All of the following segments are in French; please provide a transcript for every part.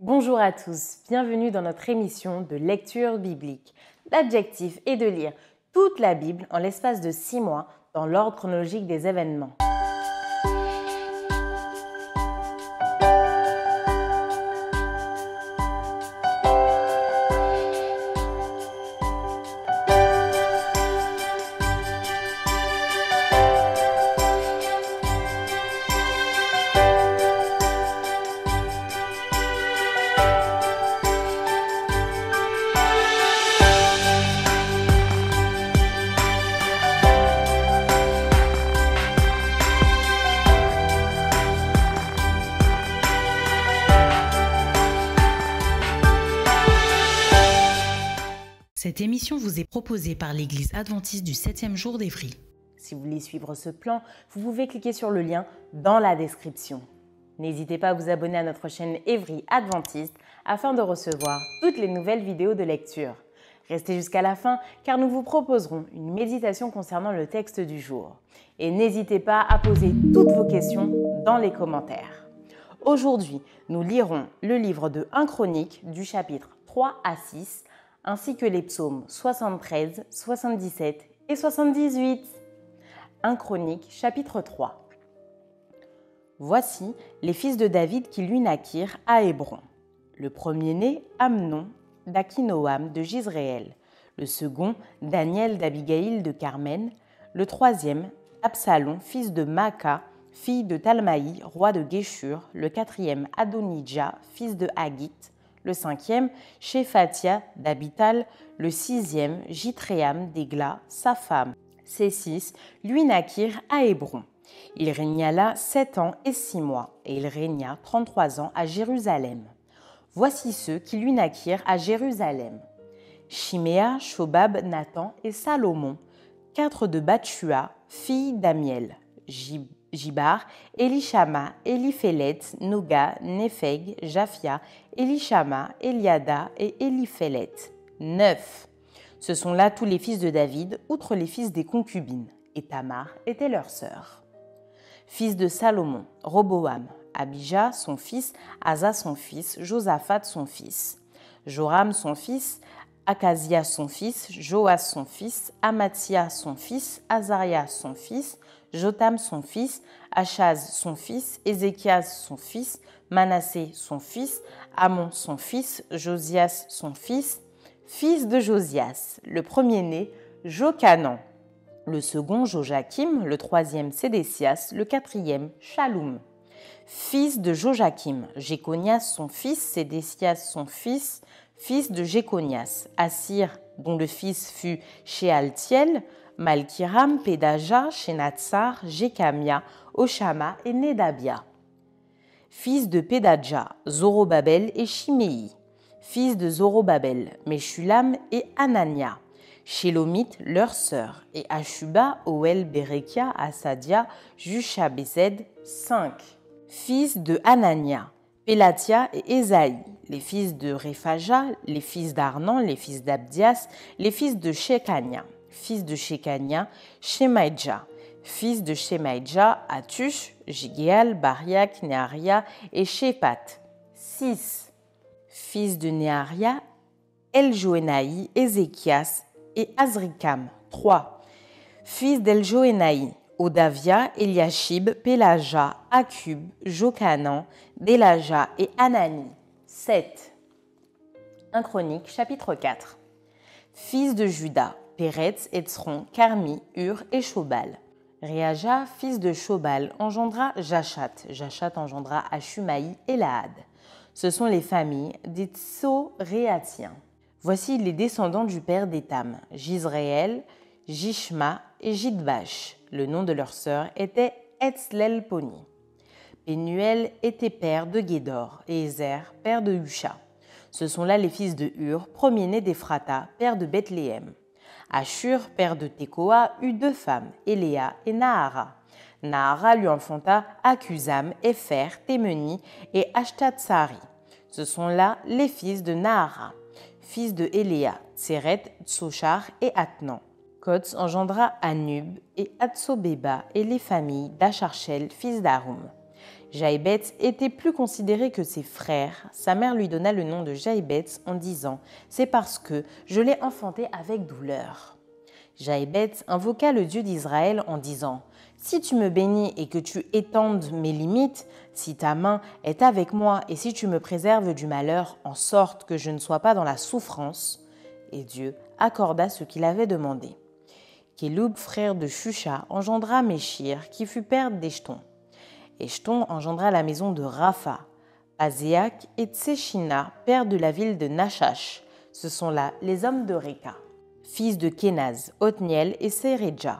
Bonjour à tous, bienvenue dans notre émission de lecture biblique. L'objectif est de lire toute la Bible en l'espace de 6 mois dans l'ordre chronologique des événements. Cette émission vous est proposée par l'Église adventiste du 7e jour d'Évry. Si vous voulez suivre ce plan, vous pouvez cliquer sur le lien dans la description. N'hésitez pas à vous abonner à notre chaîne Évry Adventiste afin de recevoir toutes les nouvelles vidéos de lecture. Restez jusqu'à la fin car nous vous proposerons une méditation concernant le texte du jour. Et n'hésitez pas à poser toutes vos questions dans les commentaires. Aujourd'hui, nous lirons le livre de 1 Chronique du chapitre 3 à 6 ainsi que les psaumes 73, 77 et 78. 1 Chronique, chapitre 3. Voici les fils de David qui lui naquirent à Hébron. Le premier-né, Amnon, d'Akinoam de Jizréel. Le second, Daniel d'Abigaïl de Carmel. Le troisième, Absalom, fils de Maaka, fille de Talmaï, roi de Géshur. Le quatrième, Adonijah, fils de Haggith. Le cinquième, Shephatia d'Abital. Le sixième, Jitréam d'Égla, sa femme. Ces 6 lui naquirent à Hébron. Il régna là 7 ans et 6 mois, et il régna 33 ans à Jérusalem. Voici ceux qui lui naquirent à Jérusalem. Shiméa, Shobab, Nathan et Salomon, 4 de Bathshua, fille d'Amiel. Jibar, Elishama, Eliphélet, Noga, Népheg, Japhia, Elishama, Eliada et Eliphélet. 9. Ce sont là tous les fils de David, outre les fils des concubines, et Tamar était leur sœur. Fils de Salomon, Roboam, Abijah son fils, Asa son fils, Josaphat son fils, Joram son fils, Akazia son fils, Joas son fils, Amathia son fils, Azaria son fils, Jotam son fils, Achaz son fils, Ézéchias son fils, Manassé son fils, Amon son fils, Josias son fils de Josias. Le premier-né, Jochanan. Le second, Joachim. Le troisième, Sédécias. Le quatrième, Shaloum. Fils de Joachim, Jéconias son fils, Sédécias son fils de Jéconias. Assir, dont le fils fut Shealtiel, Malkiram, Pédaja, Shenatsar, Jécamia, Oshama et Nedabia. Fils de Pédadja, Zorobabel et Shimei. Fils de Zorobabel, Meshulam et Anania. Shélomite, leur sœur, et Ashuba, Oel, Berekia, Asadia, Jushabézed, 5. Fils de Anania, Pélatia et Ésaïe, les fils de Réphaja, les fils d'Arnan, les fils d'Abdias, les fils de Shekania. Fils de Shekania, Shemaïdja. Fils de Shemaïdja, Atush, Jigéal, Bariak, Nearia et Shepat. 6. Fils de Nearia, Eljoénaï, Ézéchias et Azrikam. 3. Fils d'Eljoénaï, Odavia, Eliashib, Pélaja, Akub, Jochanan, Délaja et Anani. 7. 1 Chronique, chapitre 4. Fils de Juda, Péretz, Etzron, Carmi, Hur et Shobal. Réaja, fils de Shobal, engendra Jachat. Jachat engendra Ashumaï et Lahad. Ce sont les familles des Tsoréatiens. Voici les descendants du père d'Étam, Jizréel, Jishma et Jidbash. Le nom de leur sœur était Etzlelponi. Pénuel était père de Guédor et Ézer, père de Husha. Ce sont là les fils de Hur, premier-né d'Ephrata, père de Bethléem. Ashur, père de Tekoa, eut 2 femmes, Eléa et Nahara. Nahara lui enfanta Akuzam, Épher, Témeni et Ashtatsari. Ce sont là les fils de Nahara. Fils de Eléa, Tseret, Tsochar et Atnan. Kotz engendra Anub et Atsobeba et les familles d'Acharchel, fils d'Arum. Jaïbetz était plus considéré que ses frères. Sa mère lui donna le nom de Jaïbetz en disant « C'est parce que je l'ai enfanté avec douleur ». Jaïbetz invoqua le Dieu d'Israël en disant « Si tu me bénis et que tu étendes mes limites, si ta main est avec moi et si tu me préserves du malheur en sorte que je ne sois pas dans la souffrance. » Et Dieu accorda ce qu'il avait demandé. Kéloub, frère de Shusha, engendra Méchir, qui fut père d'Eshton. Eshton engendra la maison de Rapha, Pazéak et Tséchina, père de la ville de Nachash. Ce sont là les hommes de Réka. Fils de Kénaz, Othniel et Séréja.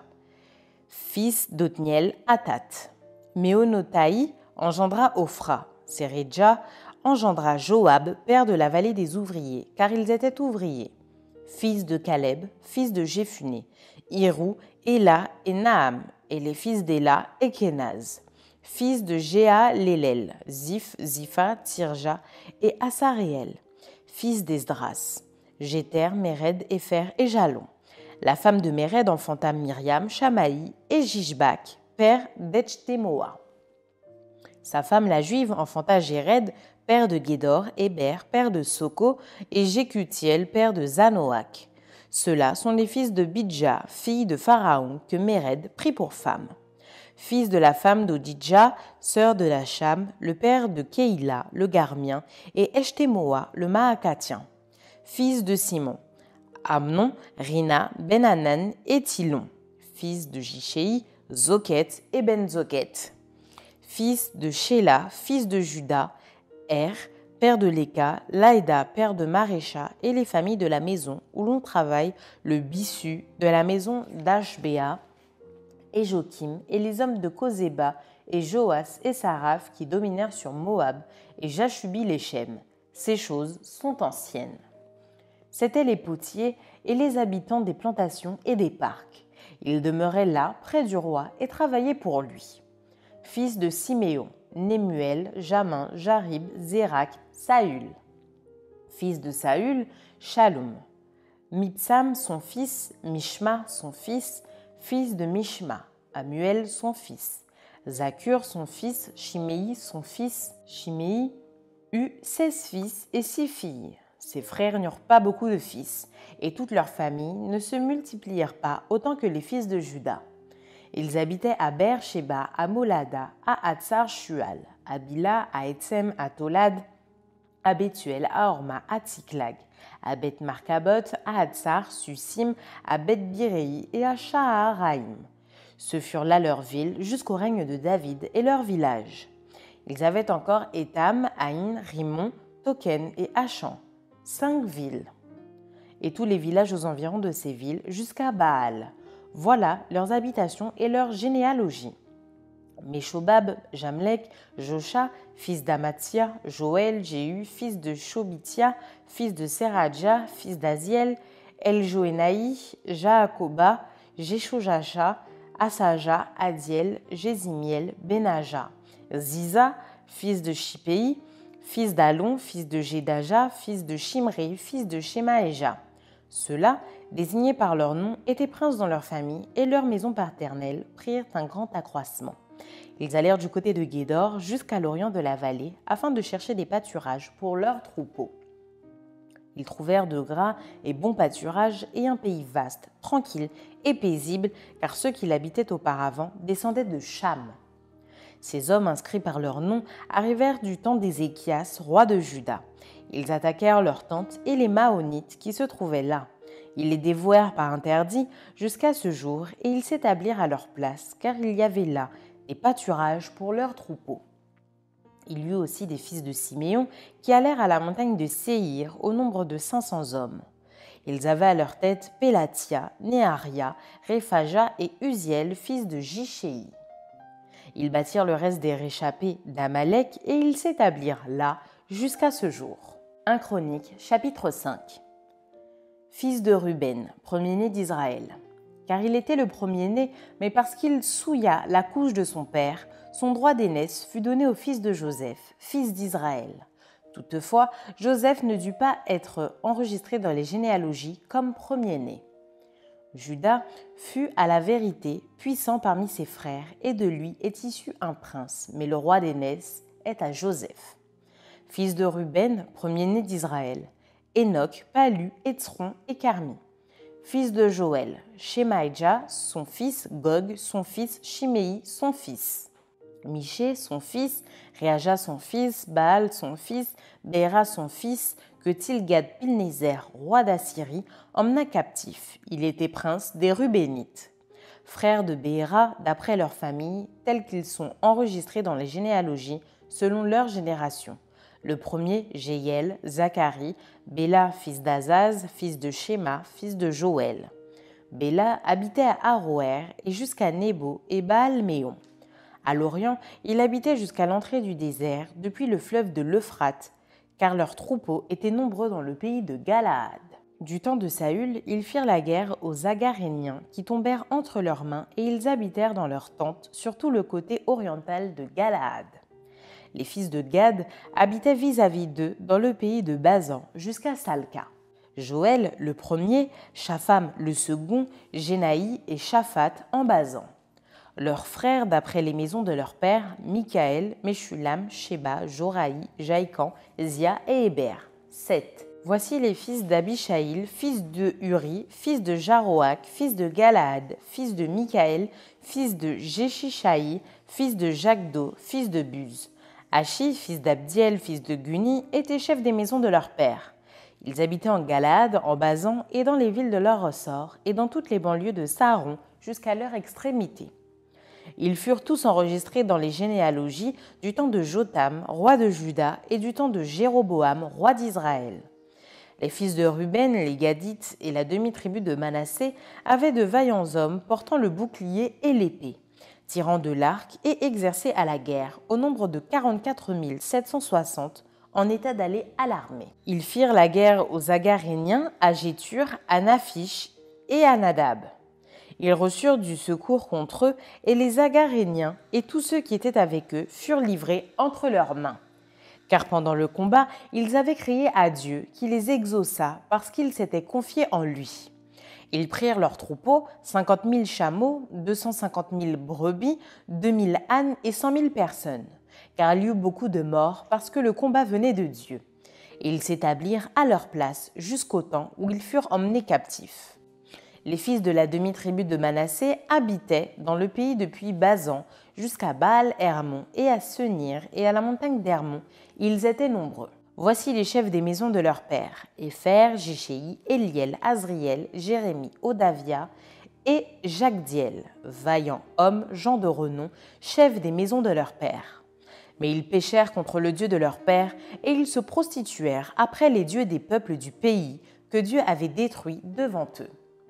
Fils d'Othniel, Athat. Méonotaï engendra Ophra. Séréja engendra Joab, père de la vallée des ouvriers, car ils étaient ouvriers. Fils de Caleb, fils de Jéphuné. Hirou, Éla et Naam, et les fils d'Éla et Kénaz. Fils de Jéa-Lélel, Ziph, Zipha, Tirja et Asaréel. Fils d'Esdras, Jéter, Méred, Épher et Jalon. La femme de Méred enfanta Myriam, Shamaï et Jishbak, père d'Echthémoa. Sa femme la Juive enfanta Jéred, père de Guédor, Héber, père de Soko, et Jécutiel, père de Zanoach. Ceux-là sont les fils de Bidja, fille de Pharaon, que Méred prit pour femme. Fils de la femme d'Odidja, sœur de Lacham, le père de Kéïla, le Garmien, et Echthémoa, le Maacatien. Fils de Simon, Amnon, Rina, Benanan et Tilon. Fils de Jichéi, Zoket et Ben-Zoket. Fils de Shéla, fils de Juda, père de Léka, Laïda, père de Marécha, et les familles de la maison où l'on travaille, le Bissu, de la maison d'Ashbéa, et Jokim, et les hommes de Kozéba, et Joas et Saraph qui dominèrent sur Moab, et Jashubi-Léchem. Ces choses sont anciennes. C'étaient les potiers et les habitants des plantations et des parcs. Ils demeuraient là, près du roi, et travaillaient pour lui. Fils de Siméon, Némuel, Jamin, Jarib, Zérak, Saül. Fils de Saül, Shaloum. Mibsam, son fils, Mishma, son fils de Mishma, Amuel, son fils, Zakur, son fils, Shimei, son fils. Shimei eut 16 fils et 6 filles. Ses frères n'eurent pas beaucoup de fils, et toutes leurs familles ne se multiplièrent pas autant que les fils de Juda. Ils habitaient à Beer-Sheba, à Molada, à Hatsar-Shual, à Bila, à Etsem, à Tolad, à Bethuel, à Horma, à Tsiklag, à Beth-Markabot, à Hatsar, Susim, à Beth-Biréi et à Shaharaïm. Ce furent là leurs villes jusqu'au règne de David et leurs villages. Ils avaient encore Étam, Aïn, Rimon, Token et Achan, 5 villes. Et tous les villages aux environs de ces villes jusqu'à Baal. Voilà leurs habitations et leur généalogie. Meshobab, Jamlek, Josha, fils d'Amatia, Joël, Jéhu, fils de Shobitia, fils de Seradja, fils d'Aziel, Eljoénaï, Jaakoba, Jeshojacha, Asaja, Adiel, Jésimiel, Benaja, Ziza, fils de Shipei, fils d'Alon, fils de Jédaja, fils de Shimré, fils de Shemaéja. Ceux-là, désignés par leur nom, étaient princes dans leur famille et leur maison paternelle prirent un grand accroissement. Ils allèrent du côté de Guédor jusqu'à l'orient de la vallée afin de chercher des pâturages pour leurs troupeaux. Ils trouvèrent de gras et bons pâturages et un pays vaste, tranquille et paisible, car ceux qui l'habitaient auparavant descendaient de Cham. Ces hommes inscrits par leur nom arrivèrent du temps d'Ézéchias, roi de Juda. Ils attaquèrent leurs tentes et les Maonites qui se trouvaient là. Ils les dévouèrent par interdit jusqu'à ce jour et ils s'établirent à leur place, car il y avait là des pâturages pour leurs troupeaux. Il y eut aussi des fils de Siméon qui allèrent à la montagne de Séhir au nombre de 500 hommes. Ils avaient à leur tête Pélatia, Néaria, Réphaja et Uziel, fils de Jichéi. Ils bâtirent le reste des réchappés d'Amalek et ils s'établirent là jusqu'à ce jour. 1 Chronique, chapitre 5. Fils de Ruben, premier-né d'Israël. Car il était le premier-né, mais parce qu'il souilla la couche de son père, son droit d'aînesse fut donné au fils de Joseph, fils d'Israël. Toutefois, Joseph ne dut pas être enregistré dans les généalogies comme premier-né. Juda fut à la vérité puissant parmi ses frères, et de lui est issu un prince, mais le roi d'aînesse est à Joseph. Fils de Ruben, premier-né d'Israël, Enoch, Palu, Étron et Carmi. Fils de Joël, Shemaïja, son fils, Gog, son fils, Shimei, son fils. Miché, son fils, Réaja, son fils, Baal, son fils, Béra, son fils, que Tilgad-Pilnézer, roi d'Assyrie, emmena captif. Il était prince des Rubénites. Frères de Béra, d'après leurs familles, tels qu'ils sont enregistrés dans les généalogies, selon leur génération. Le premier, Jéhiel, Zacharie, Béla, fils d'Azaz, fils de Shéma, fils de Joël. Béla habitait à Aroër et jusqu'à Nébo et Baal-Méon. À l'Orient, il habitait jusqu'à l'entrée du désert, depuis le fleuve de l'Euphrate, car leurs troupeaux étaient nombreux dans le pays de Galaad. Du temps de Saül, ils firent la guerre aux Agaréniens, qui tombèrent entre leurs mains, et ils habitèrent dans leurs tentes, sur tout le côté oriental de Galaad. Les fils de Gad habitaient vis-à-vis d'eux, dans le pays de Basan, jusqu'à Salca. Joël, le premier, Shapham, le second, Jénaï et Shaphat en Basan. Leurs frères, d'après les maisons de leur père, Michaël, Meshulam, Sheba, Joraï, Jaïkan, Zia et Héber. 7. Voici les fils d'Abishaïl, fils de Uri, fils de Jaroach, fils de Galaad, fils de Michaël, fils de Jeshishaï, fils de Jagdo, fils de Buz. Achi, fils d'Abdiel, fils de Guni, étaient chefs des maisons de leur père. Ils habitaient en Galaad, en Basan et dans les villes de leur ressort, et dans toutes les banlieues de Saharon, jusqu'à leur extrémité. Ils furent tous enregistrés dans les généalogies du temps de Jotham, roi de Juda, et du temps de Jéroboam, roi d'Israël. Les fils de Ruben, les Gadites et la demi-tribu de Manassé avaient de vaillants hommes portant le bouclier et l'épée, tirant de l'arc et exercés à la guerre, au nombre de 44 760, en état d'aller à l'armée. Ils firent la guerre aux Agaréniens, à Jétur, à Naphish et à Nadab. Ils reçurent du secours contre eux, et les Agaréniens et tous ceux qui étaient avec eux furent livrés entre leurs mains. Car pendant le combat, ils avaient crié à Dieu, qui les exauça parce qu'ils s'étaient confiés en lui. Ils prirent leurs troupeaux, 50 000 chameaux, 250 000 brebis, 2 000 ânes et 100 000 personnes, car il y eut beaucoup de morts parce que le combat venait de Dieu. Et ils s'établirent à leur place jusqu'au temps où ils furent emmenés captifs. Les fils de la demi-tribu de Manassé habitaient dans le pays depuis Basan jusqu'à Baal-Hermon et à Senir et à la montagne d'Hermon. Ils étaient nombreux. Voici les chefs des maisons de leurs pères: Épher, Jéchéi, Éliel, Azriel, Jérémie, Odavia et Jagdiel, vaillants hommes, gens de renom, chefs des maisons de leurs pères. Mais ils péchèrent contre le Dieu de leur père et ils se prostituèrent après les dieux des peuples du pays que Dieu avait détruits devant eux.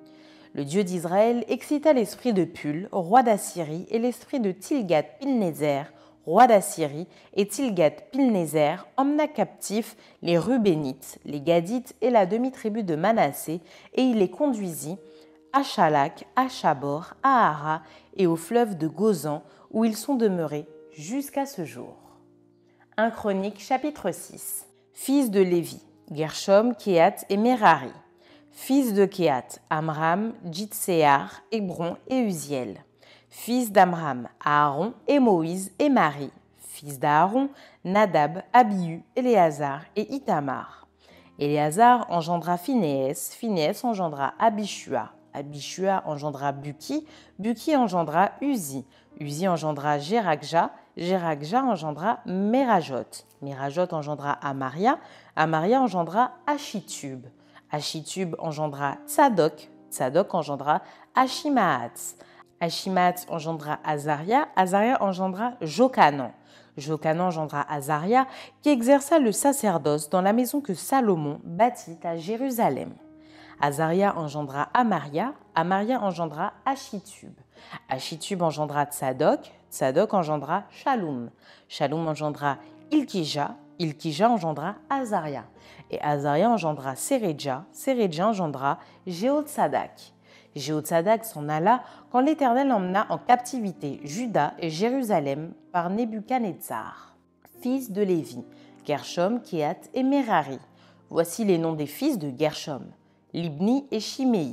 Le Dieu d'Israël excita l'esprit de Pul, roi d'Assyrie, et l'esprit de Tilgat-Pilnézer, roi d'Assyrie, et Tilgat-Pilnézer emmena captifs les Rubénites, les Gadites et la demi-tribu de Manassé, et il les conduisit à Chalak, à Chabor, à Hara et au fleuve de Gozan, où ils sont demeurés jusqu'à ce jour. 1 Chronique, chapitre 6. Fils de Lévi, Gershom, Kehat et Merari. Fils de Kehat, Amram, Jitséar, Hébron et Uziel. Fils d'Amram, Aaron et Moïse et Marie. Fils d'Aaron, Nadab, Abihu, Éléazar et Itamar. Éléazar engendra Phinéès, Phinéès engendra Abishua. Abishua engendra Buki, Buki engendra Uzi. Uzi engendra Jérakja, Jérakja engendra Merajot. Merajot engendra Amaria, Amaria engendra Achitub. Achitub engendra Tsadok, Tsadok engendra Achimaatz. Achimaatz engendra Azaria, Azaria engendra Jokanan. Jokanan engendra Azaria, qui exerça le sacerdoce dans la maison que Salomon bâtit à Jérusalem. Azaria engendra Amaria, Amaria engendra Achitub. Achitub engendra Tsadok, Tsadok engendra Shaloum. Shaloum engendra Ilkija, Ilkija engendra Azaria. Et Azaria engendra Séredja, Séredja engendra Jéhotsadak. Jéhotsadak s'en alla quand l'Éternel emmena en captivité Juda et Jérusalem par Nebuchadnezzar. Fils de Lévi, Gershom, Kehat et Merari. Voici les noms des fils de Gershom: Libni et Shimei.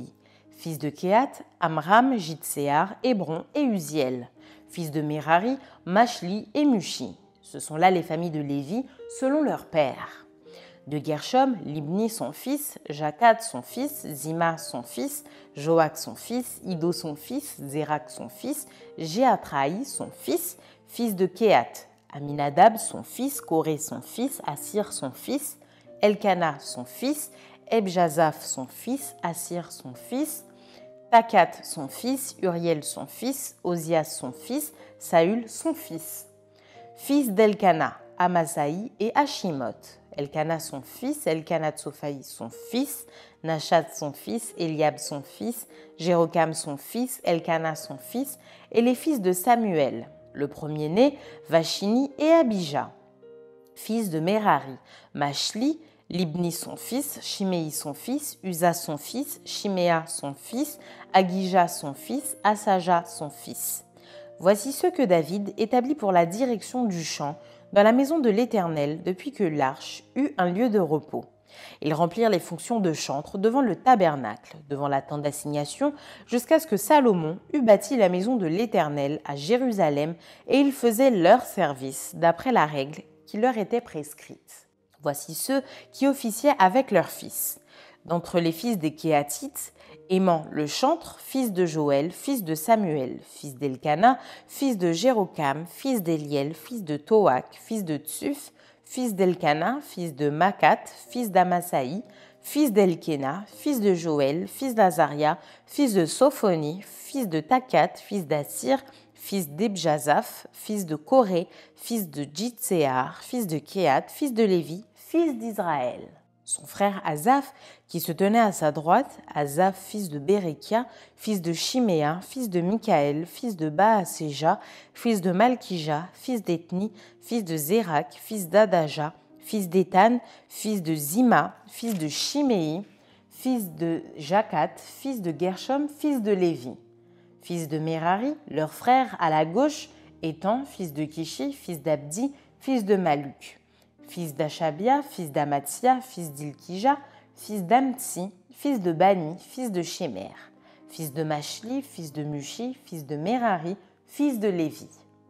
Fils de Kehat, Amram, Jitséar, Hébron et Uziel. Fils de Merari, Mashli et Mushi. Ce sont là les familles de Lévi selon leur père. De Gershom, Libni son fils, Jakat son fils, Zima son fils, Joach son fils, Ido son fils, Zérak son fils, Jéatraï son fils de Kehat, Aminadab son fils, Coré son fils, Assir son fils, Elkana son fils, Ebjazaph son fils, Assir son fils, Takat son fils, Uriel son fils, Ozias son fils, Saül son fils. Fils d'Elkana, Amasaï et Hashimoth. Elkana son fils, Elkana Tsophaï son fils, Nachat son fils, Eliab son fils, Jérokam son fils, Elkana son fils, et les fils de Samuel. Le premier-né, Vachini et Abijah. Fils de Merari, Mashli, Libni son fils, Shimei son fils, Uza son fils, Shiméa son fils, Agija son fils, Asaja son fils. Voici ceux que David établit pour la direction du champ dans la maison de l'Éternel depuis que l'arche eut un lieu de repos. Ils remplirent les fonctions de chantre devant le tabernacle, devant la tente d'assignation, jusqu'à ce que Salomon eût bâti la maison de l'Éternel à Jérusalem, et ils faisaient leur service d'après la règle qui leur était prescrite. Voici ceux qui officiaient avec leurs fils. D'entre les fils des Kéhatites, Héman le chantre, fils de Joël, fils de Samuel, fils d'Elkana, fils de Jérokam, fils d'Eliel, fils de Toak, fils de Tsuf, fils d'Elkana, fils de Makat, fils d'Amasaï, fils d'Elkena, fils de Joël, fils d'Azaria, fils de Sophonie, fils de Takat, fils d'Assir, fils d'Ebjazaph, fils de Coré, fils de Jitséar, fils de Kehat, fils de Lévi, fils d'Israël. Son frère Asaph, qui se tenait à sa droite, Asaph, fils de Bérekia, fils de Shiméa, fils de Mikaël, fils de Baaséja, fils de Malkija, fils d'Ethni, fils de Zérak, fils d'Adaja, fils d'Étan, fils de Zima, fils de Shimei, fils de Jakat, fils de Gershom, fils de Lévi. Fils de Merari, leur frère à la gauche, Étan, fils de Kishi, fils d'Abdi, fils de Maluk. Fils d'Achabia, fils d'Amatsia, fils d'Ilkija, fils d'Amtsi, fils de Bani, fils de Shemer, fils de Mashli, fils de Mushi, fils de Merari, fils de Lévi.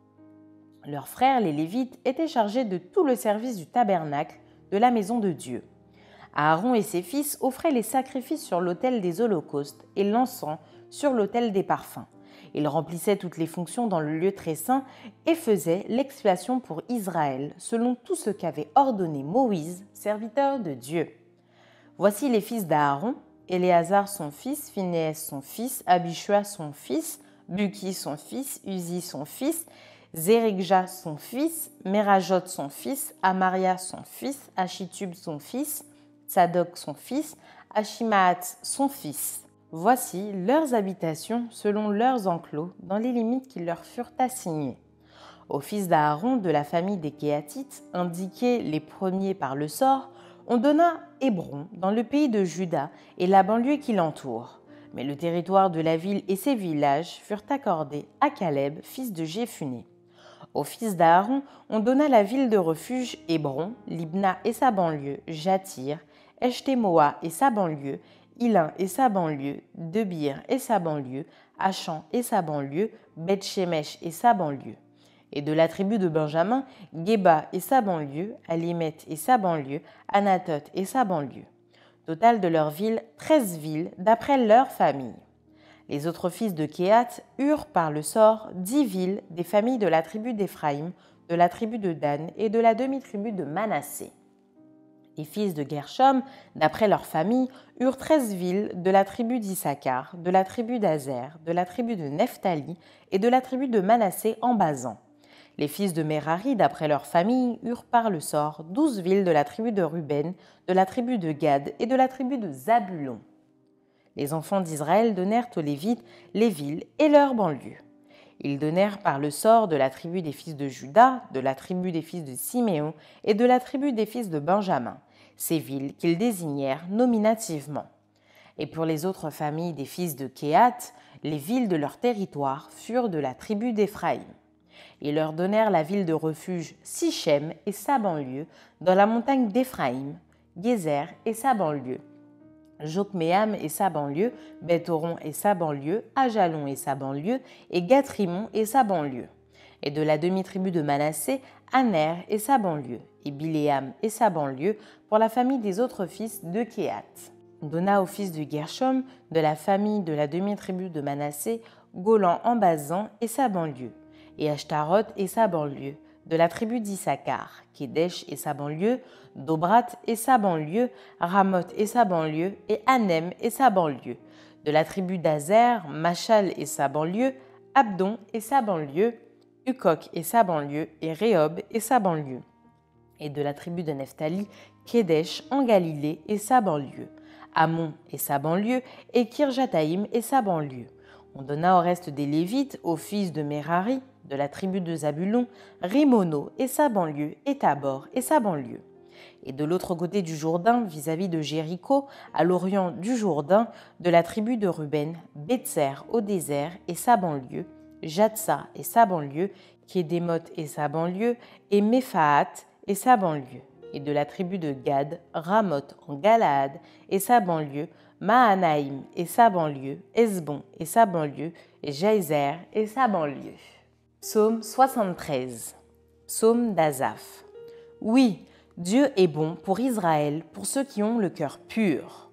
Leurs frères, les Lévites, étaient chargés de tout le service du tabernacle de la maison de Dieu. Aaron et ses fils offraient les sacrifices sur l'autel des holocaustes et l'encens sur l'autel des parfums. Ils remplissaient toutes les fonctions dans le lieu très saint et faisaient l'expiation pour Israël, selon tout ce qu'avait ordonné Moïse, serviteur de Dieu. Voici les fils d'Aaron, Éléazar son fils, Phinéas son fils, Abishua son fils, Buki son fils, Uzi son fils, Zérigja son fils, Merajot son fils, Amaria son fils, Achitub son fils, Tsadok son fils, Achimaat son fils. Voici leurs habitations selon leurs enclos dans les limites qui leur furent assignées. Aux fils d'Aaron de la famille des Kéhatites, indiqués les premiers par le sort, on donna Hébron dans le pays de Juda et la banlieue qui l'entoure. Mais le territoire de la ville et ses villages furent accordés à Caleb, fils de Jéphuné. Aux fils d'Aaron, on donna la ville de refuge Hébron, Libna et sa banlieue, Jatir, Eshtemoa et sa banlieue, Ilin et sa banlieue, Debir et sa banlieue, Achan et sa banlieue, Beth-Shemesh et sa banlieue. Et de la tribu de Benjamin, Geba et sa banlieue, Alimet et sa banlieue, Anatot et sa banlieue. Total de leurs villes, 13 villes, d'après leurs familles. Les autres fils de Kehat eurent par le sort 10 villes des familles de la tribu d'Éphraïm, de la tribu de Dan et de la demi-tribu de Manassé. Les fils de Gershom, d'après leur famille, eurent 13 villes de la tribu d'Issachar, de la tribu d'Azer, de la tribu de Nephtali et de la tribu de Manassé en Basan. Les fils de Merari, d'après leur famille, eurent par le sort 12 villes de la tribu de Ruben, de la tribu de Gad et de la tribu de Zabulon. Les enfants d'Israël donnèrent aux Lévites les villes et leurs banlieues. Ils donnèrent par le sort de la tribu des fils de Juda, de la tribu des fils de Siméon et de la tribu des fils de Benjamin, ces villes qu'ils désignèrent nominativement. Et pour les autres familles des fils de Kehat, les villes de leur territoire furent de la tribu d'Éphraïm. Ils leur donnèrent la ville de refuge Sichem et sa banlieue, dans la montagne d'Éphraïm, Gézer et sa banlieue, Jokméam et sa banlieue, Beth-Horon et sa banlieue, Ajalon et sa banlieue, et Gath-Rimon et sa banlieue. Et de la demi-tribu de Manassé, Aner et sa banlieue, et Biléam et sa banlieue, pour la famille des autres fils de Kehath. On donna aux fils de Gershom, de la famille de la demi-tribu de Manassé, Golan en Basan et sa banlieue, et Ashtaroth et sa banlieue, de la tribu d'Issachar, Kedesh et sa banlieue, Dobrat et sa banlieue, Ramoth et sa banlieue, et Anem et sa banlieue, de la tribu d'Azer, Machal et sa banlieue, Abdon et sa banlieue, Ukok et sa banlieue, et Rehob et sa banlieue, et de la tribu de Nephtali, Kedesh en Galilée et sa banlieue, Amon et sa banlieue, et Kirjataïm et sa banlieue. On donna au reste des Lévites, aux fils de Merari, de la tribu de Zabulon, Rimono et sa banlieue, et Tabor et sa banlieue. Et de l'autre côté du Jourdain, vis-à-vis de Jéricho, à l'orient du Jourdain, de la tribu de Ruben, Betser au désert et sa banlieue, Jatsa et sa banlieue, Kédémoth et sa banlieue, et Méphaat et sa banlieue. Et de la tribu de Gad, Ramoth en Galaad et sa banlieue, Mahanaïm et sa banlieue, Esbon et sa banlieue, et Jaézer et sa banlieue. Psaume 73. Psaume d'Asaph. Oui, Dieu est bon pour Israël, pour ceux qui ont le cœur pur.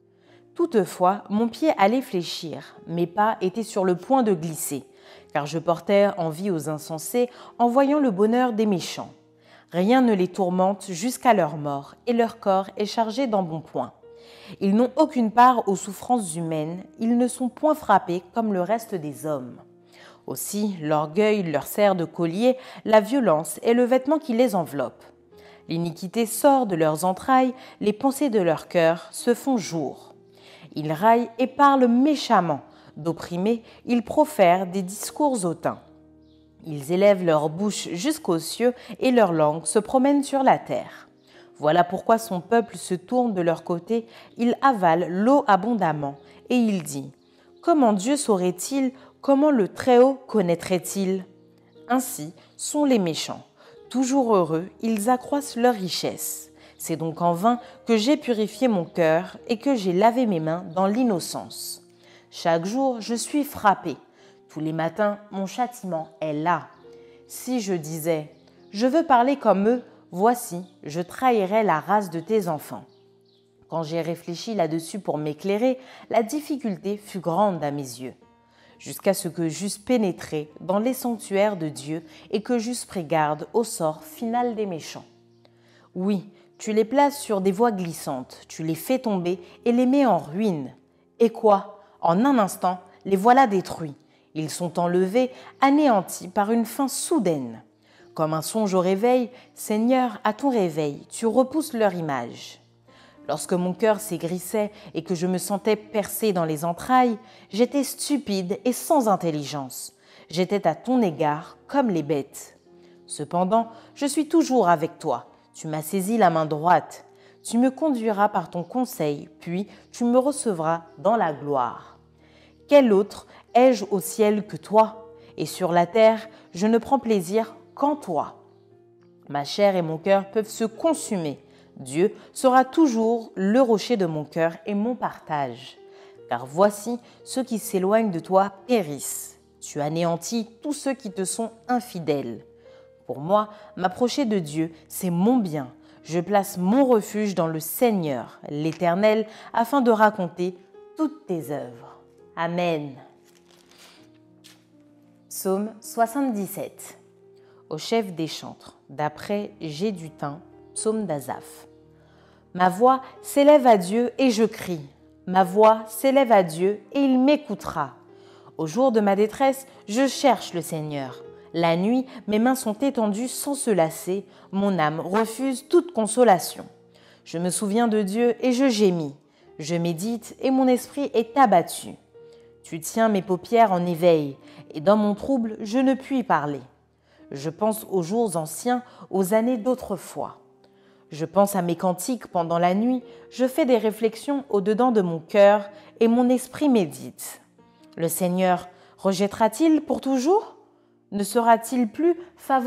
Toutefois, mon pied allait fléchir, mes pas étaient sur le point de glisser, car je portais envie aux insensés en voyant le bonheur des méchants. Rien ne les tourmente jusqu'à leur mort, et leur corps est chargé d'embonpoint. Ils n'ont aucune part aux souffrances humaines, ils ne sont point frappés comme le reste des hommes. Aussi, l'orgueil leur sert de collier, la violence est le vêtement qui les enveloppe. L'iniquité sort de leurs entrailles, les pensées de leur cœur se font jour. Ils raillent et parlent méchamment, d'opprimés, ils profèrent des discours hautains. Ils élèvent leur bouche jusqu'aux cieux et leur langue se promène sur la terre. Voilà pourquoi son peuple se tourne de leur côté, il avale l'eau abondamment, et il dit : comment Dieu saurait-il, comment le Très-Haut connaîtrait-il ? Ainsi sont les méchants. Toujours heureux, ils accroissent leur richesse. C'est donc en vain que j'ai purifié mon cœur et que j'ai lavé mes mains dans l'innocence. Chaque jour, je suis frappé. Tous les matins, mon châtiment est là. Si je disais « Je veux parler comme eux », voici, je trahirais la race de tes enfants. Quand j'ai réfléchi là-dessus pour m'éclairer, la difficulté fut grande à mes yeux, jusqu'à ce que j'eusse pénétré dans les sanctuaires de Dieu et que j'eusse pris garde au sort final des méchants. Oui, tu les places sur des voies glissantes, tu les fais tomber et les mets en ruine. Et quoi ? En un instant, les voilà détruits. Ils sont enlevés, anéantis par une fin soudaine. Comme un songe au réveil, Seigneur, à ton réveil, tu repousses leur image. Lorsque mon cœur s'aigrissait et que je me sentais percé dans les entrailles, j'étais stupide et sans intelligence. J'étais à ton égard comme les bêtes. Cependant, je suis toujours avec toi. Tu m'as saisi la main droite. Tu me conduiras par ton conseil, puis tu me recevras dans la gloire. Quel autre ai-je au ciel que toi ? Et sur la terre, je ne prends plaisir qu'en toi. Ma chair et mon cœur peuvent se consumer. Dieu sera toujours le rocher de mon cœur et mon partage. Car voici, ceux qui s'éloignent de toi périssent. Tu anéantis tous ceux qui te sont infidèles. Pour moi, m'approcher de Dieu, c'est mon bien. Je place mon refuge dans le Seigneur, l'Éternel, afin de raconter toutes tes œuvres. Amen. Psaume 77. Au chef des chantres, d'après Gédutin, psaume d'Asaph. Ma voix s'élève à Dieu et je crie. Ma voix s'élève à Dieu et il m'écoutera. Au jour de ma détresse, je cherche le Seigneur. La nuit, mes mains sont étendues sans se lasser. Mon âme refuse toute consolation. Je me souviens de Dieu et je gémis. Je médite et mon esprit est abattu. Tu tiens mes paupières en éveil, et dans mon trouble, je ne puis parler. Je pense aux jours anciens, aux années d'autrefois. Je pense à mes cantiques pendant la nuit, je fais des réflexions au-dedans de mon cœur, et mon esprit médite. Le Seigneur rejettera-t-il pour toujours ? Ne sera-t-il plus favorable ?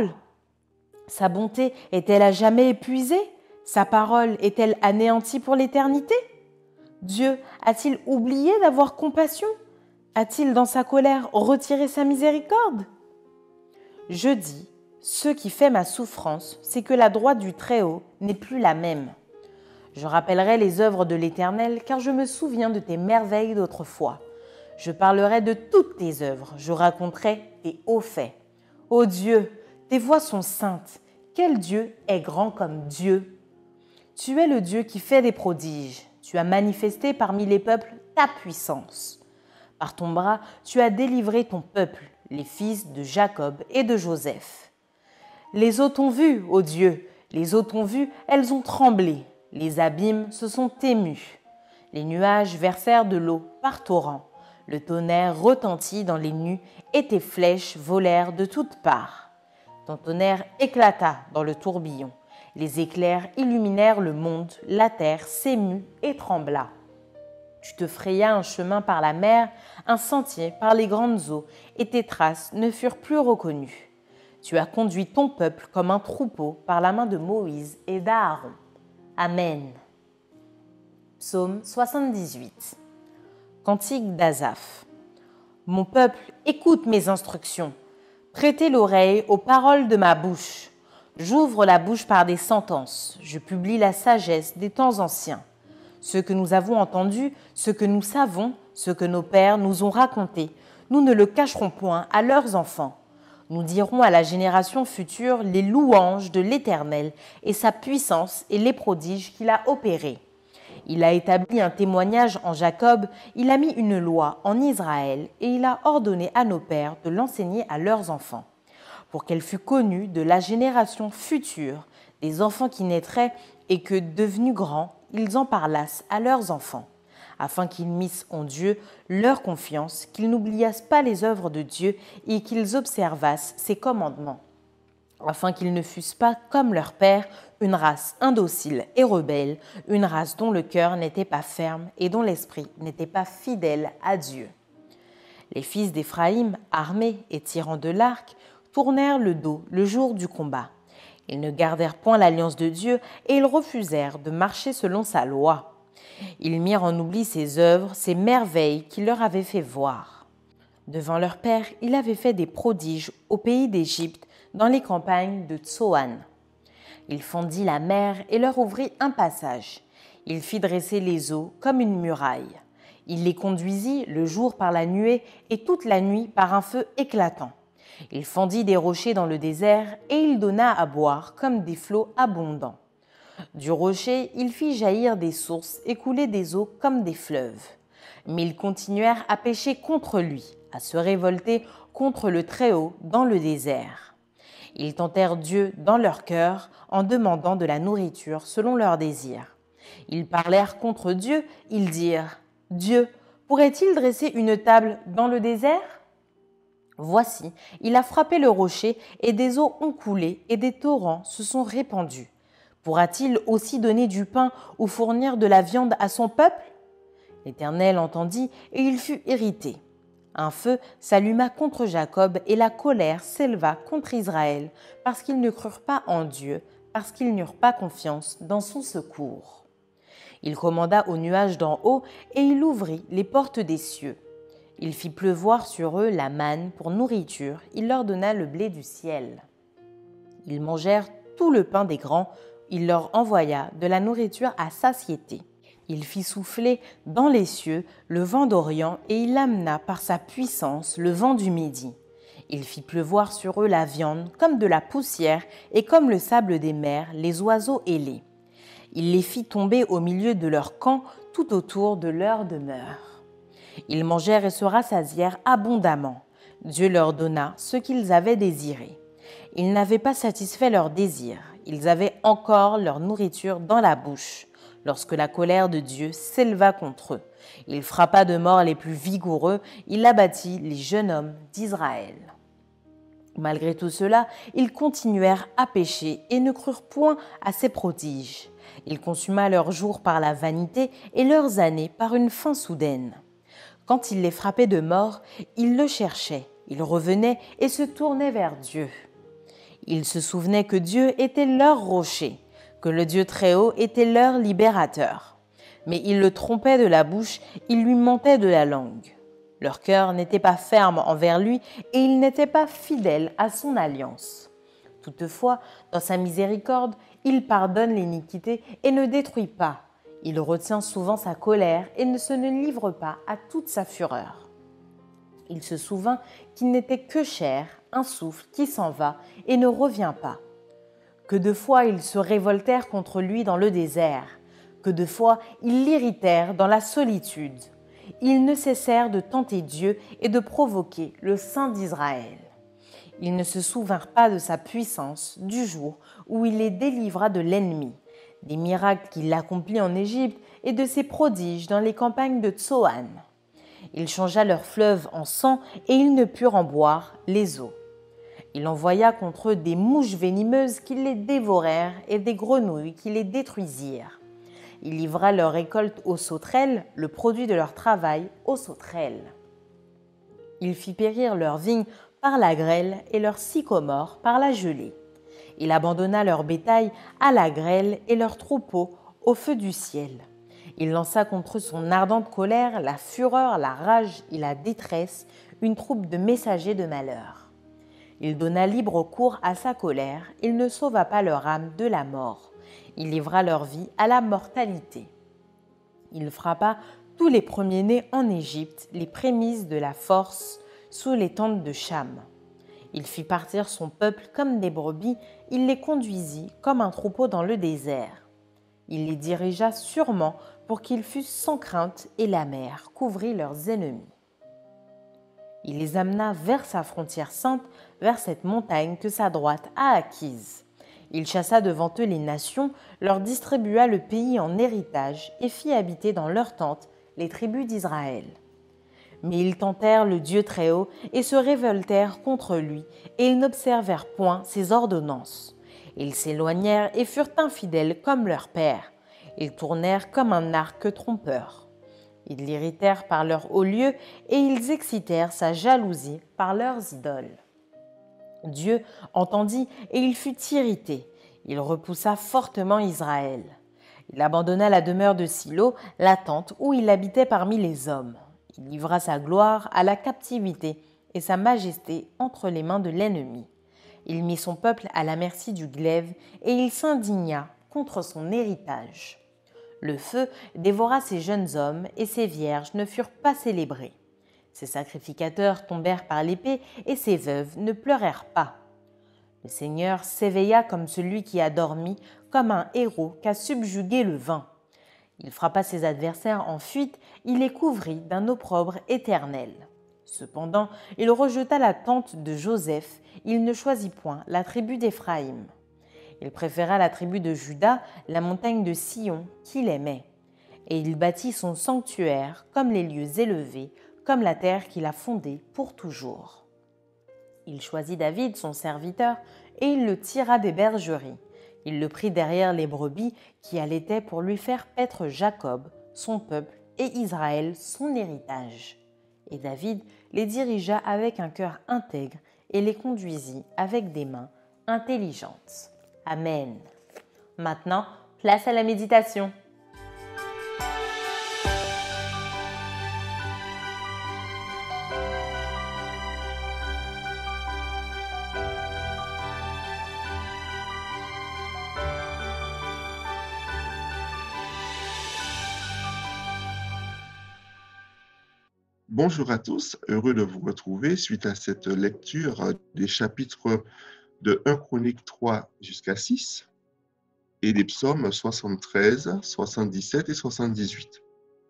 Sa bonté est-elle à jamais épuisée ? Sa parole est-elle anéantie pour l'éternité ? Dieu a-t-il oublié d'avoir compassion? A-t-il dans sa colère retiré sa miséricorde? Je dis, ce qui fait ma souffrance, c'est que la droite du Très-Haut n'est plus la même. Je rappellerai les œuvres de l'Éternel, car je me souviens de tes merveilles d'autrefois. Je parlerai de toutes tes œuvres, je raconterai tes hauts faits. Ô Dieu, tes voies sont saintes. Quel Dieu est grand comme Dieu? Tu es le Dieu qui fait des prodiges. Tu as manifesté parmi les peuples ta puissance. Par ton bras, tu as délivré ton peuple, les fils de Jacob et de Joseph. Les eaux t'ont vu, ô Dieu, les eaux t'ont vu, elles ont tremblé. Les abîmes se sont émus. Les nuages versèrent de l'eau par torrents. Le tonnerre retentit dans les nues et tes flèches volèrent de toutes parts. Ton tonnerre éclata dans le tourbillon. Les éclairs illuminèrent le monde, la terre s'émut et trembla. Tu te frayas un chemin par la mer, un sentier par les grandes eaux, et tes traces ne furent plus reconnues. Tu as conduit ton peuple comme un troupeau par la main de Moïse et d'Aaron. Amen. Psaume 78. Cantique d'Asaph. Mon peuple, écoute mes instructions. Prêtez l'oreille aux paroles de ma bouche. J'ouvre la bouche par des sentences. Je publie la sagesse des temps anciens. Ce que nous avons entendu, ce que nous savons, ce que nos pères nous ont raconté, nous ne le cacherons point à leurs enfants. Nous dirons à la génération future les louanges de l'Éternel et sa puissance et les prodiges qu'il a opérés. Il a établi un témoignage en Jacob, il a mis une loi en Israël et il a ordonné à nos pères de l'enseigner à leurs enfants, pour qu'elle fût connue de la génération future, des enfants qui naîtraient et que, devenus grands, ils en parlassent à leurs enfants, afin qu'ils missent en Dieu leur confiance, qu'ils n'oubliassent pas les œuvres de Dieu et qu'ils observassent ses commandements, afin qu'ils ne fussent pas comme leur père, une race indocile et rebelle, une race dont le cœur n'était pas ferme et dont l'esprit n'était pas fidèle à Dieu. Les fils d'Éphraïm, armés et tirant de l'arc, tournèrent le dos le jour du combat. Ils ne gardèrent point l'alliance de Dieu et ils refusèrent de marcher selon sa loi. Ils mirent en oubli ses œuvres, ses merveilles qu'il leur avait fait voir. Devant leur père, il avait fait des prodiges au pays d'Égypte, dans les campagnes de Tsoan. Il fendit la mer et leur ouvrit un passage. Il fit dresser les eaux comme une muraille. Il les conduisit le jour par la nuée et toute la nuit par un feu éclatant. Il fendit des rochers dans le désert et il donna à boire comme des flots abondants. Du rocher, il fit jaillir des sources et couler des eaux comme des fleuves. Mais ils continuèrent à pécher contre lui, à se révolter contre le Très-Haut dans le désert. Ils tentèrent Dieu dans leur cœur en demandant de la nourriture selon leurs désirs. Ils parlèrent contre Dieu, ils dirent « Dieu, pourrait-il dresser une table dans le désert ?» Voici, il a frappé le rocher et des eaux ont coulé et des torrents se sont répandus. Pourra-t-il aussi donner du pain ou fournir de la viande à son peuple? L'Éternel entendit et il fut irrité. Un feu s'alluma contre Jacob et la colère s'éleva contre Israël parce qu'ils ne crurent pas en Dieu, parce qu'ils n'eurent pas confiance dans son secours. Il commanda aux nuages d'en haut et il ouvrit les portes des cieux. Il fit pleuvoir sur eux la manne pour nourriture, il leur donna le blé du ciel. Ils mangèrent tout le pain des grands, il leur envoya de la nourriture à satiété. Il fit souffler dans les cieux le vent d'Orient et il amena par sa puissance le vent du Midi. Il fit pleuvoir sur eux la viande comme de la poussière et comme le sable des mers, les oiseaux ailés. Il les fit tomber au milieu de leur camp tout autour de leur demeure. Ils mangèrent et se rassasièrent abondamment. Dieu leur donna ce qu'ils avaient désiré. Ils n'avaient pas satisfait leurs désirs. Ils avaient encore leur nourriture dans la bouche. Lorsque la colère de Dieu s'éleva contre eux, il frappa de mort les plus vigoureux, il abattit les jeunes hommes d'Israël. Malgré tout cela, ils continuèrent à pécher et ne crurent point à ses prodiges. Il consuma leurs jours par la vanité et leurs années par une faim soudaine. Quand il les frappait de mort, ils le cherchaient, ils revenaient et se tournaient vers Dieu. Ils se souvenaient que Dieu était leur rocher, que le Dieu Très-Haut était leur libérateur. mais ils le trompaient de la bouche, ils lui mentaient de la langue. Leur cœur n'était pas ferme envers lui et ils n'étaient pas fidèles à son alliance. Toutefois, dans sa miséricorde, il pardonne l'iniquité et ne détruit pas. Il retient souvent sa colère et ne se livre pas à toute sa fureur. Il se souvint qu'il n'était que chair, un souffle qui s'en va et ne revient pas. Que de fois ils se révoltèrent contre lui dans le désert, que de fois ils l'irritèrent dans la solitude. Ils ne cessèrent de tenter Dieu et de provoquer le Saint d'Israël. Ils ne se souvinrent pas de sa puissance du jour où il les délivra de l'ennemi, des miracles qu'il accomplit en Égypte et de ses prodiges dans les campagnes de Tsoan. Il changea leurs fleuves en sang et ils ne purent en boire les eaux. Il envoya contre eux des mouches venimeuses qui les dévorèrent et des grenouilles qui les détruisirent. Il livra leur récolte aux sauterelles, le produit de leur travail aux sauterelles. Il fit périr leurs vignes par la grêle et leurs sycomores par la gelée. Il abandonna leur bétail à la grêle et leurs troupeaux au feu du ciel. Il lança contre eux son ardente colère, la fureur, la rage et la détresse, une troupe de messagers de malheur. Il donna libre cours à sa colère, il ne sauva pas leur âme de la mort. Il livra leur vie à la mortalité. Il frappa tous les premiers-nés en Égypte, les prémices de la force, sous les tentes de Cham. Il fit partir son peuple comme des brebis, il les conduisit comme un troupeau dans le désert. Il les dirigea sûrement pour qu'ils fussent sans crainte et la mer couvrit leurs ennemis. Il les amena vers sa frontière sainte, vers cette montagne que sa droite a acquise. Il chassa devant eux les nations, leur distribua le pays en héritage et fit habiter dans leurs tentes les tribus d'Israël. Mais ils tentèrent le Dieu Très-Haut et se révoltèrent contre lui, et ils n'observèrent point ses ordonnances. Ils s'éloignèrent et furent infidèles comme leur père. Ils tournèrent comme un arc trompeur. Ils l'irritèrent par leurs hauts lieux et ils excitèrent sa jalousie par leurs idoles. Dieu entendit et il fut irrité. Il repoussa fortement Israël. Il abandonna la demeure de Silo, la tente où il habitait parmi les hommes. Il livra sa gloire à la captivité et sa majesté entre les mains de l'ennemi. Il mit son peuple à la merci du glaive et il s'indigna contre son héritage. Le feu dévora ses jeunes hommes et ses vierges ne furent pas célébrés. Ses sacrificateurs tombèrent par l'épée et ses veuves ne pleurèrent pas. Le Seigneur s'éveilla comme celui qui a dormi, comme un héros qu'a subjugué le vin. Il frappa ses adversaires en fuite, il les couvrit d'un opprobre éternel. Cependant, il rejeta la tente de Joseph, il ne choisit point la tribu d'Éphraïm. Il préféra la tribu de Juda, la montagne de Sion, qu'il aimait. Et il bâtit son sanctuaire comme les lieux élevés, comme la terre qu'il a fondée pour toujours. Il choisit David, son serviteur, et il le tira des bergeries. Il le prit derrière les brebis qui allaitaient pour lui faire paître Jacob, son peuple, et Israël, son héritage. Et David les dirigea avec un cœur intègre et les conduisit avec des mains intelligentes. Amen. Maintenant, place à la méditation. Bonjour à tous, heureux de vous retrouver suite à cette lecture des chapitres de 1 Chronique 3 jusqu'à 6 et des psaumes 73, 77 et 78.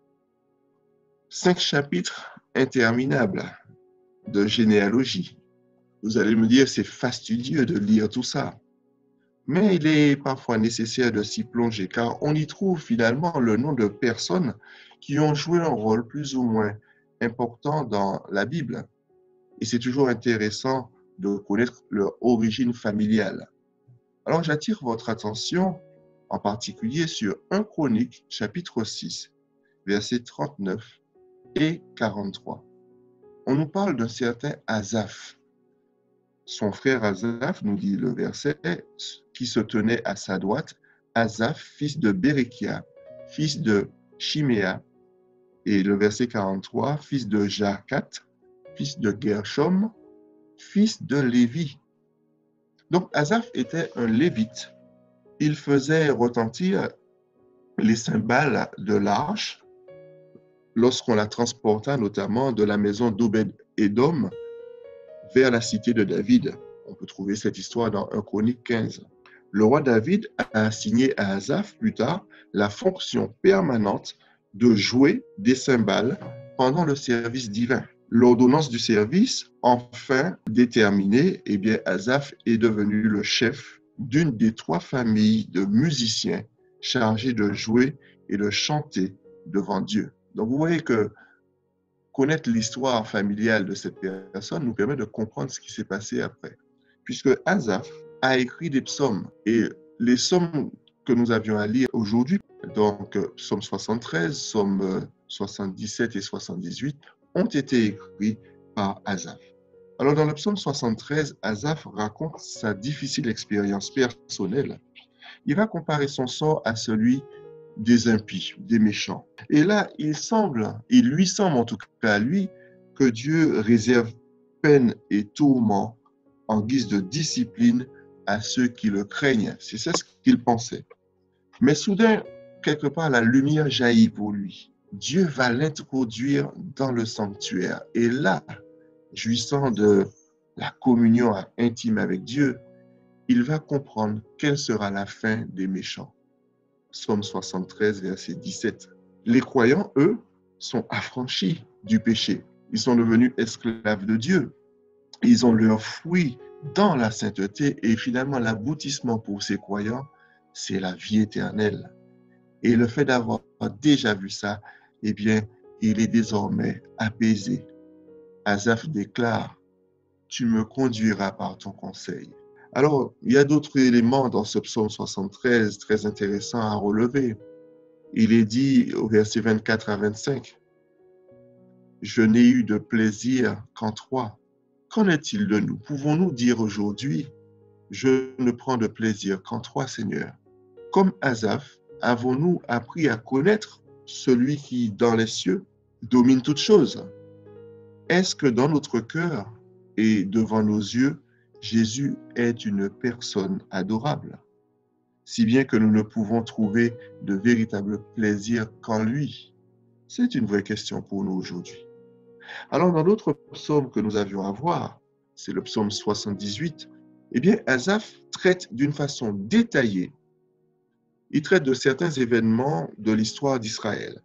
5 chapitres interminables de généalogie. Vous allez me dire, c'est fastidieux de lire tout ça. Mais il est parfois nécessaire de s'y plonger car on y trouve finalement le nom de personnes qui ont joué un rôle plus ou moins important dans la Bible. Et c'est toujours intéressant de connaître leur origine familiale. Alors j'attire votre attention en particulier sur 1 Chronique chapitre 6, versets 39 et 43. On nous parle d'un certain Asaph. Son frère Asaph, nous dit le verset, qui se tenait à sa droite, Asaph, fils de Bérékia, fils de Chiméa. Et le verset 43, fils de Jacat, fils de Gershom, fils de Lévi. Donc Asaph était un lévite. Il faisait retentir les cymbales de l'arche lorsqu'on la transporta notamment de la maison d'Obed-Édom vers la cité de David. On peut trouver cette histoire dans 1 Chronique 15. Le roi David a assigné à Asaph plus tard la fonction permanente de jouer des cymbales pendant le service divin. L'ordonnance du service, enfin déterminée, eh bien, Asaph est devenu le chef d'une des 3 familles de musiciens chargés de jouer et de chanter devant Dieu. Donc, vous voyez que connaître l'histoire familiale de cette personne nous permet de comprendre ce qui s'est passé après. Puisque Asaph a écrit des psaumes, et les psaumes que nous avions à lire aujourd'hui, donc psaume 73, psaume 77 et 78, ont été écrits par Asaph. Alors dans le psaume 73, Asaph raconte sa difficile expérience personnelle. Il va comparer son sort à celui des impies, des méchants. Et là, il lui semble en tout cas à lui, que Dieu réserve peine et tourment en guise de discipline à ceux qui le craignent. C'est ça ce qu'il pensait. Mais soudain, quelque part, la lumière jaillit pour lui. Dieu va l'introduire dans le sanctuaire. Et là, jouissant de la communion intime avec Dieu, il va comprendre quelle sera la fin des méchants. Psaume 73, verset 17. Les croyants, eux, sont affranchis du péché. Ils sont devenus esclaves de Dieu. Ils ont leur fruit dans la sainteté et finalement l'aboutissement pour ces croyants, c'est la vie éternelle. Et le fait d'avoir déjà vu ça, eh bien, il est désormais apaisé. Asaph déclare, « Tu me conduiras par ton conseil. » Alors, il y a d'autres éléments dans ce psaume 73 très intéressants à relever. Il est dit au verset 24 à 25, « Je n'ai eu de plaisir qu'en toi. Qu'en est-il de nous? Pouvons-nous dire aujourd'hui, je ne prends de plaisir qu'en toi, Seigneur? Comme Asaph, avons-nous appris à connaître celui qui, dans les cieux, domine toutes choses? Est-ce que dans notre cœur et devant nos yeux, Jésus est une personne adorable, si bien que nous ne pouvons trouver de véritable plaisir qu'en lui? C'est une vraie question pour nous aujourd'hui. Alors, dans l'autre psaume que nous avions à voir, c'est le psaume 78, eh bien, Asaph traite d'une façon détaillée, il traite de certains événements de l'histoire d'Israël.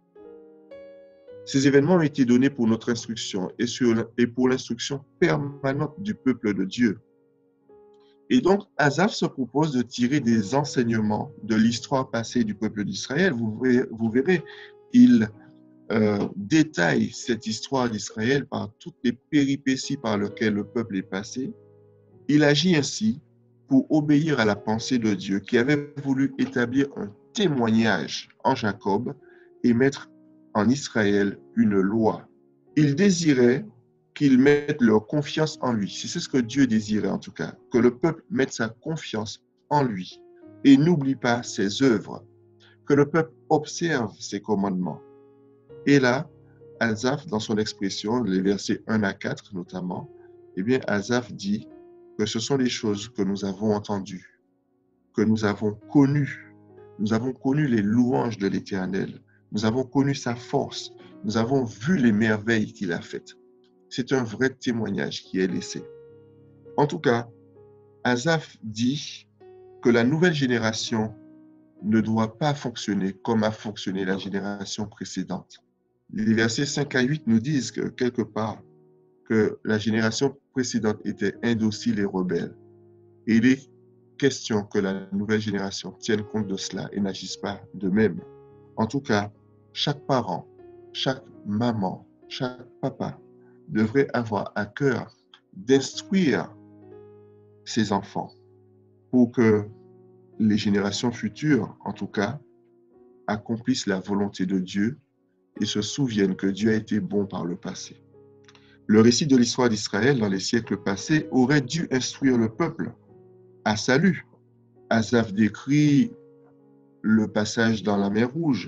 Ces événements ont été donnés pour notre instruction et pour l'instruction permanente du peuple de Dieu. Et donc, Asaph se propose de tirer des enseignements de l'histoire passée du peuple d'Israël. Vous verrez, il détaille cette histoire d'Israël par toutes les péripéties par lesquelles le peuple est passé. Il agit ainsi pour obéir à la pensée de Dieu qui avait voulu établir un témoignage en Jacob et mettre en Israël une loi. Il désirait qu'ils mettent leur confiance en lui. C'est ce que Dieu désirait en tout cas, que le peuple mette sa confiance en lui et n'oublie pas ses œuvres, que le peuple observe ses commandements. Et là, Asaph, dans son expression, les versets 1 à 4 notamment, eh bien, Asaph dit que ce sont les choses que nous avons entendues, que nous avons connues. Nous avons connu les louanges de l'Éternel. Nous avons connu sa force. Nous avons vu les merveilles qu'il a faites. C'est un vrai témoignage qui est laissé. En tout cas, Asaph dit que la nouvelle génération ne doit pas fonctionner comme a fonctionné la génération précédente. Les versets 5 à 8 nous disent que quelque part, que la génération précédente était indocile et rebelle. Et il est question que la nouvelle génération tienne compte de cela et n'agisse pas de même. En tout cas, chaque parent, chaque maman, chaque papa devrait avoir à cœur d'instruire ses enfants pour que les générations futures, en tout cas, accomplissent la volonté de Dieu et se souviennent que Dieu a été bon par le passé. Le récit de l'histoire d'Israël dans les siècles passés aurait dû instruire le peuple à salut. Asaph décrit le passage dans la mer Rouge,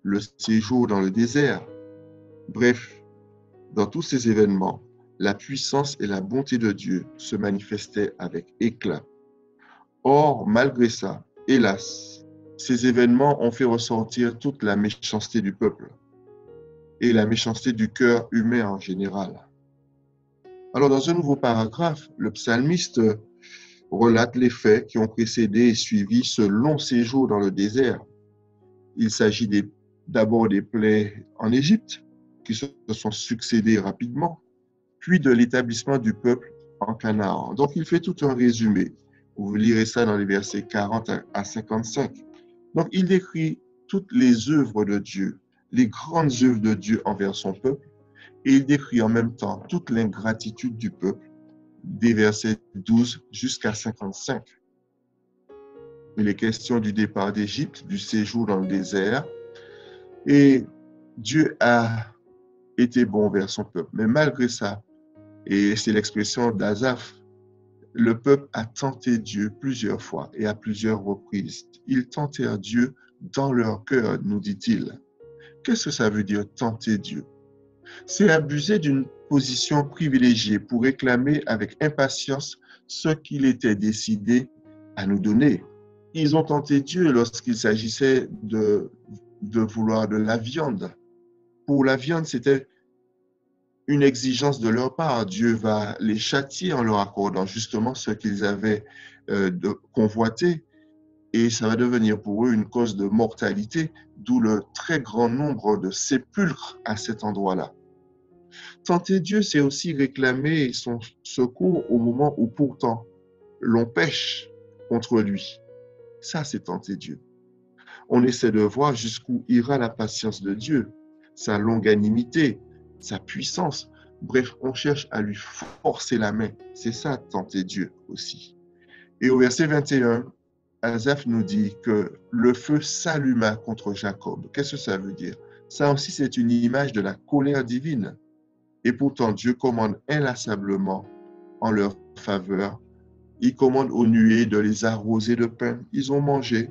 le séjour dans le désert. Bref, dans tous ces événements, la puissance et la bonté de Dieu se manifestaient avec éclat. Or, malgré ça, hélas, ces événements ont fait ressortir toute la méchanceté du peuple et la méchanceté du cœur humain en général. Alors, dans un nouveau paragraphe, le psalmiste relate les faits qui ont précédé et suivi ce long séjour dans le désert. Il s'agit d'abord des plaies en Égypte, qui se sont succédées rapidement, puis de l'établissement du peuple en Canaan. Donc, il fait tout un résumé. Vous lirez ça dans les versets 40 à 55. Donc, il décrit toutes les œuvres de Dieu, les grandes œuvres de Dieu envers son peuple, et il décrit en même temps toute l'ingratitude du peuple, des versets 12 jusqu'à 55. Il est question du départ d'Égypte, du séjour dans le désert, et Dieu a été bon vers son peuple. Mais malgré ça, et c'est l'expression d'Asaph, le peuple a tenté Dieu plusieurs fois et à plusieurs reprises. Ils tentèrent Dieu dans leur cœur, nous dit-il. Qu'est-ce que ça veut dire tenter Dieu? C'est abuser d'une position privilégiée pour réclamer avec impatience ce qu'il était décidé à nous donner. Ils ont tenté Dieu lorsqu'il s'agissait de vouloir de la viande. Pour la viande, c'était une exigence de leur part. Dieu va les châtier en leur accordant justement ce qu'ils avaient convoité, et ça va devenir pour eux une cause de mortalité, d'où le très grand nombre de sépulcres à cet endroit-là. Tenter Dieu, c'est aussi réclamer son secours au moment où pourtant l'on pêche contre lui. Ça, c'est tenter Dieu. On essaie de voir jusqu'où ira la patience de Dieu, sa longanimité, sa puissance. Bref, on cherche à lui forcer la main. C'est ça, tenter Dieu aussi. Et au verset 21, Asaph nous dit que le feu s'alluma contre Jacob. Qu'est-ce que ça veut dire? Ça aussi, c'est une image de la colère divine. Et pourtant, Dieu commande inlassablement en leur faveur. Il commande aux nuées de les arroser de pain. Ils ont mangé.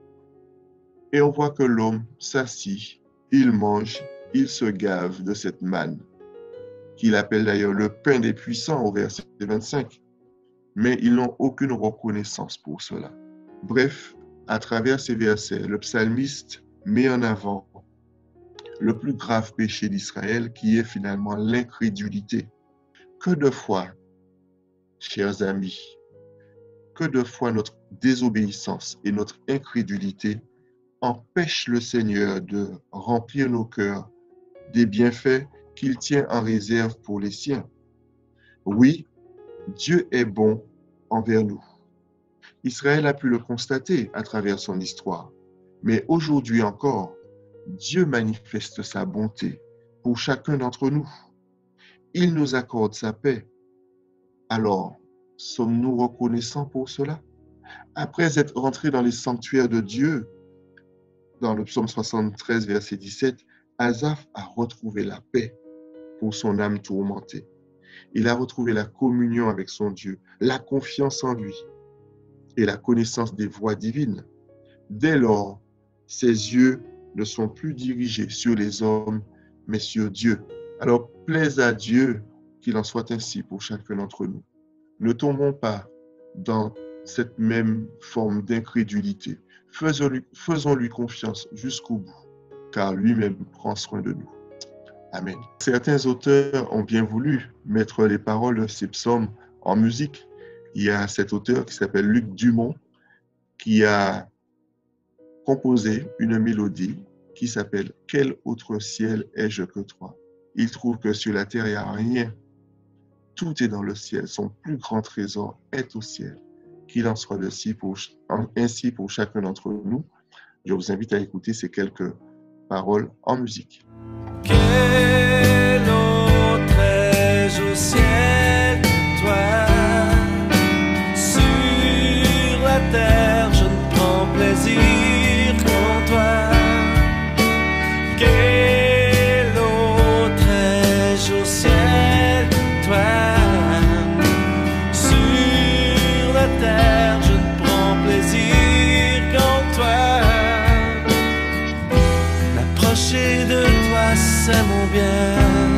Et on voit que l'homme s'assit, il mange, il se gave de cette manne, qu'il appelle d'ailleurs le pain des puissants au verset 25. Mais ils n'ont aucune reconnaissance pour cela. Bref, à travers ces versets, le psalmiste met en avant le plus grave péché d'Israël, qui est finalement l'incrédulité. Que de fois, chers amis, que de fois notre désobéissance et notre incrédulité empêchent le Seigneur de remplir nos cœurs des bienfaits qu'il tient en réserve pour les siens. Oui, Dieu est bon envers nous. Israël a pu le constater à travers son histoire, mais aujourd'hui encore, Dieu manifeste sa bonté pour chacun d'entre nous. Il nous accorde sa paix. Alors, sommes-nous reconnaissants pour cela? Après être rentrés dans les sanctuaires de Dieu, dans le psaume 73, verset 17, Asaph a retrouvé la paix pour son âme tourmentée. Il a retrouvé la communion avec son Dieu, la confiance en lui et la connaissance des voies divines. Dès lors, ses yeux ne sont plus dirigés sur les hommes, mais sur Dieu. Alors, plaise à Dieu qu'il en soit ainsi pour chacun d'entre nous. Ne tombons pas dans cette même forme d'incrédulité. Faisons-lui confiance jusqu'au bout, car lui-même prend soin de nous. Amen. Certains auteurs ont bien voulu mettre les paroles de ces psaumes en musique. Il y a cet auteur qui s'appelle Luc Dumont, qui a composé une mélodie qui s'appelle « Quel autre ciel ai-je que toi ?» Il trouve que sur la terre, il n'y a rien. Tout est dans le ciel. Son plus grand trésor est au ciel. Qu'il en soit ainsi pour chacun d'entre nous. Je vous invite à écouter ces quelques paroles en musique. Quel autre ai-je au ciel que toi? Sur la terre, je ne prends plaisir qu'en toi. Quel autre ai-je au ciel que toi? Sur la terre, je ne prends plaisir qu'en toi. La m'approcher de toi, c'est mon bien.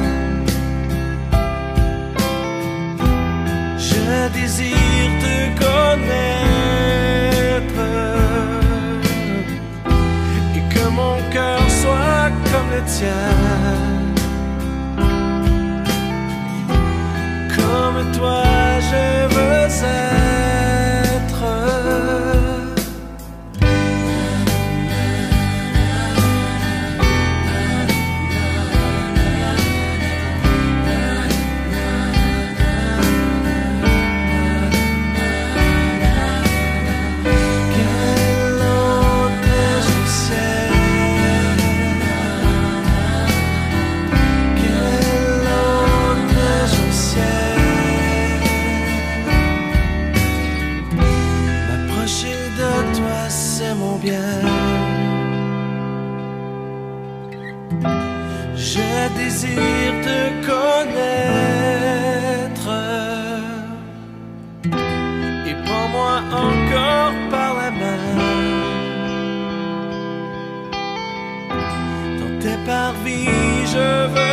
Je désire te connaître et que mon cœur soit comme le tien. Comme toi je veux être. Quelle autre je sais, quelle autre je sais. M'approcher de toi, c'est mon bien. Je désire te connaître et prends-moi encore par la main. Dans tes parvis, je veux